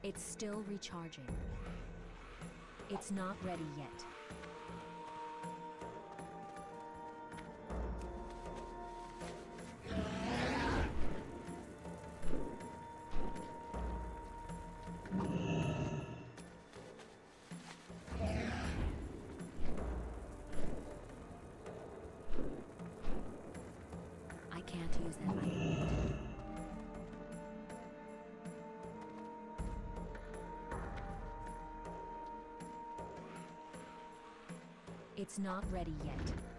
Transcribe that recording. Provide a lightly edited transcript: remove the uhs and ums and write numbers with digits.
It's still recharging. It's not ready yet. I can't use that item yet. It's not ready yet.